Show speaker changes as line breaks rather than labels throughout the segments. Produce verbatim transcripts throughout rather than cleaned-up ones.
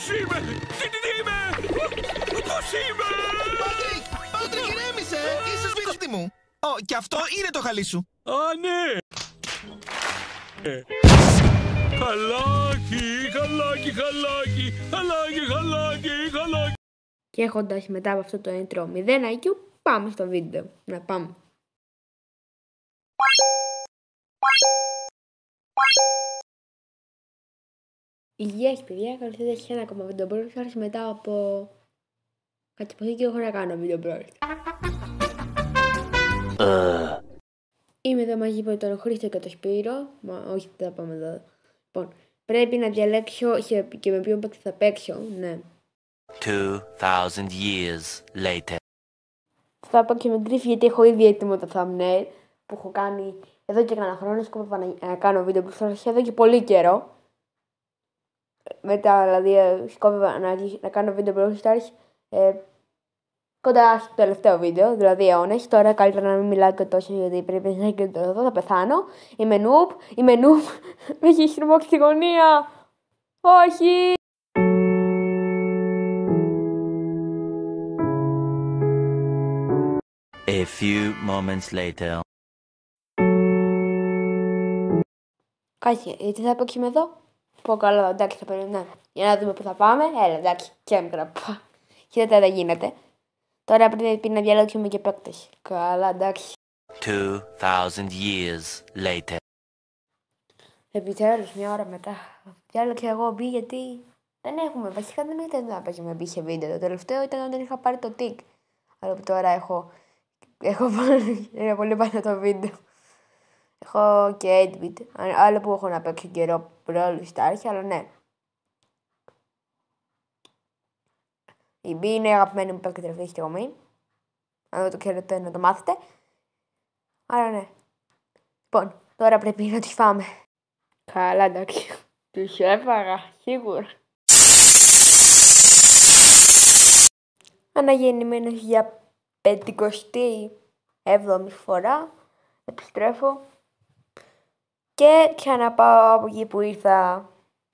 είμαι, τι, τι, τι είμαι, πώς είμαι.
Πάτρικ, Πάτρικ, ηρέμησε, είσαι σπίτι μου. Ω, και αυτό είναι το χαλί σου.
Α, ναι. Χαλάκι, χαλάκι, χαλάκι, χαλάκι, χαλάκι, χαλάκι.
Και έχοντας μετά από αυτό το intro μηδέν άι κιου, πάμε στο βίντεο. Να πάμε. Γεια σας παιδιά, καλώς ήρθατε σε ένα ακόμα βίντεο Brawl μετά από κάτι που και έχω να κάνω βίντεο Brawl. Uh. Είμαι εδώ μαζί με τον Χρήστο και τον Σπύρο. Μα όχι, δεν θα πάμε εδώ. Λοιπόν, πρέπει να διαλέξω και με ποιον παίκτη θα παίξω, ναι.
two thousand years later.
Θα παίξω με Griff γιατί έχω ήδη έτοιμο το thumbnail που έχω κάνει εδώ και κανένα χρόνο. Σκόπευα να κάνω βίντεο Brawl εδώ και πολύ καιρό. Μετά δηλαδή σκόπευα να, να κάνω βίντεο Brawl Stars ε, κοντά στο τελευταίο βίντεο, δηλαδή αιώνες. Τώρα καλύτερα να μην μιλάω και τόσο γιατί πρέπει να και το εδώ, θα πεθάνω. Είμαι noob, είμαι noob, με έχει στριμώξει στη γωνία. Όχι!
A few moments later.
Κάτσε, γιατί θα παίξουμε εδώ. Πω καλά, εντάξει, θα περιμένω. Για να δούμε που θα πάμε. Έλα, εντάξει, και μικρά. Κοίτα, δεν γίνεται. Τώρα πρέπει να διαλέξουμε και παίκτες. Καλά, εντάξει.
two thousand years later.
Επιτέλους, μια ώρα μετά. Διάλεξα εγώ μπει γιατί δεν έχουμε. Βασικά δεν ήταν να παίξουμε μπει σε βίντεο. Το τελευταίο ήταν όταν είχα πάρει το τικ. Αλλά που τώρα έχω. Έχω πάρει. Είναι πολύ πάνω το βίντεο. Έχω και eight bit. Άλλο που έχω να παίξω καιρό Brawl Stars, αλλά ναι. Η Μπι είναι η αγαπημένη μου παίκτη τελευταία στιγμή. Αν δεν το ξέρετε να το μάθετε. Άρα ναι. Λοιπόν, τώρα πρέπει να τις φάμε. Καλά, εντάξει. Τους έφαγα, σίγουρα. Αναγεννημένος για πεντηκοστή έβδομη φορά. Επιστρέφω. Και ξαναπάω από εκεί που ήρθα.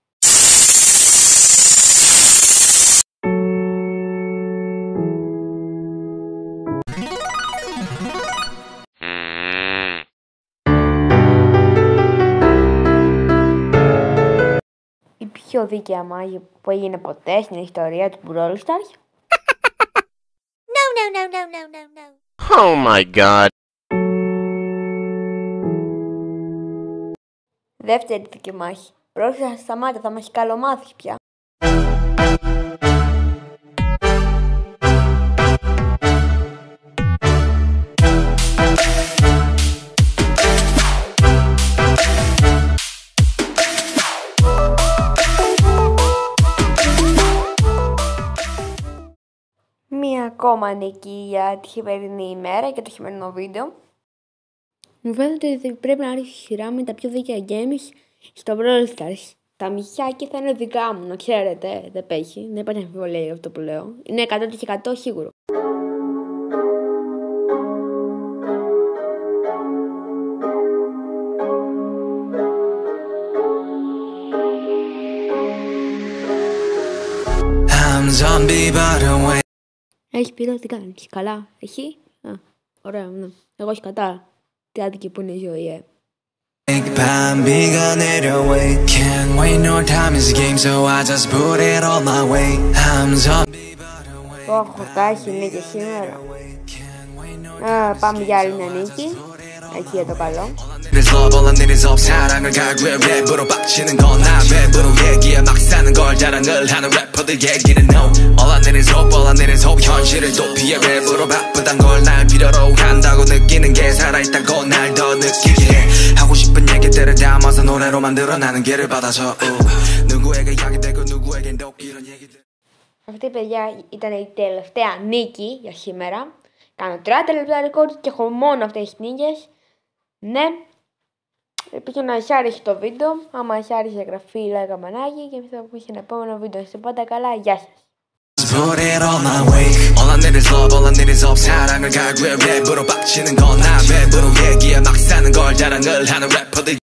Η πιο δίκαια μάγη που έγινε ποτέ στην ιστορία του Brawl Stars.
No, no, no, no, no, no, no.
Oh my god.
Δεύτερη δική μάχη. Πρόκειται σταμάτα, θα μας καλομάθεις πια. Μία ακόμα νίκη για τη χειμερινή ημέρα και το χειμερινό βίντεο. Μου φαίνεται ότι πρέπει να ρίξει σειρά με τα πιο δίκαια games στο Brawl Stars. Τα μισάκια θα είναι δικά μου, να ξέρετε. Δεν πέχει, δεν υπάρχει αμφιβολία για αυτό που λέω. Είναι εκατό τοις εκατό σίγουρο. Έχει πειρό, τι κάνεις, καλά, έχει. Α, ωραία, ναι. Εγώ όχι κατά. Τι άδικη που είναι η ζωή, ε. Πω, χορτάσει νίκη σήμερα. Α, πάμε για άλλη μια νίκη. Έτσι για το καλό. Αυτή παιδιά ήταν η τελευταία νίκη για σήμερα. Κάνω τριάντα λεπτά ρεκόρντ και έχω μόνο αυτές τις νίκες. Ναι. Ελπίζω να σας άρεσε το βίντεο. Άμα σας άρεσε εγγραφή, like, καμπανάκι και θα πούμε σε ένα επόμενο βίντεο. Είστε πάντα καλά. Γεια σας.
Put it all my way. All I need is love, all I need is hope. 사랑을 갈구해 랩으로 빡치는 건 난 랩으로 얘기해 막 사는 걸 자랑을 하는 래퍼들.